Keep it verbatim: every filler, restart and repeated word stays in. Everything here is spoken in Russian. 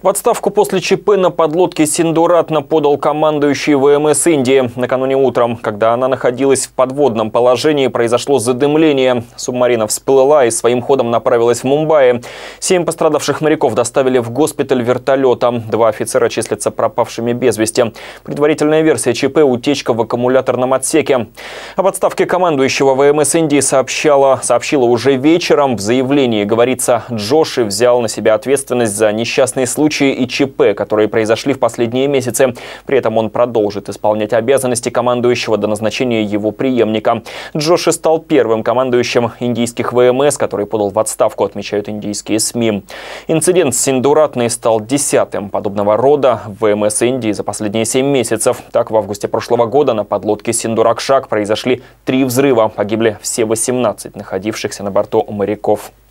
В отставку после ЧП на подлодке «Синдуратна» подал командующий ВМС Индии. Накануне утром, когда она находилась в подводном положении, произошло задымление. Субмарина всплыла и своим ходом направилась в Мумбаи. Семь пострадавших моряков доставили в госпиталь вертолетом. Два офицера числятся пропавшими без вести. Предварительная версия ЧП – утечка в аккумуляторном отсеке. Об отставке командующего ВМС Индии сообщала, сообщила уже вечером. В заявлении говорится, Джоши взял на себя ответственность за несчастные случаи и ЧП, которые произошли в последние месяцы. При этом он продолжит исполнять обязанности командующего до назначения его преемника. Джоши стал первым командующим индийских ВМС, который подал в отставку, отмечают индийские СМИ. Инцидент с «Синдуратной» стал десятым подобного рода в ВМС Индии за последние семь месяцев. Так, в августе прошлого года на подлодке «Синдуракшак» произошли три взрыва. Погибли все восемнадцать находившихся на борту моряков.